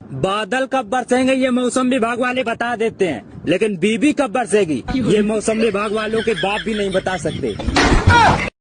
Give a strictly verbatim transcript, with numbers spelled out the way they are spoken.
बादल कब बरसेंगे ये मौसम विभाग वाले बता देते हैं, लेकिन बीबी कब बरसेगी ये मौसम विभाग वालों के बाप भी नहीं बता सकते।